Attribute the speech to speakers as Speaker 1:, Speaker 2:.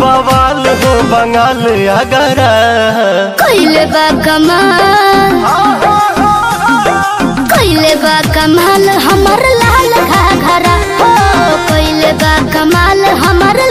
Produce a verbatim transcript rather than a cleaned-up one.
Speaker 1: बवाल हो बंगाल अगरा
Speaker 2: कोइले बा कमाल कोइले बा कमाल हमर लाल घाघरा हो कोइले बा कमाल हमर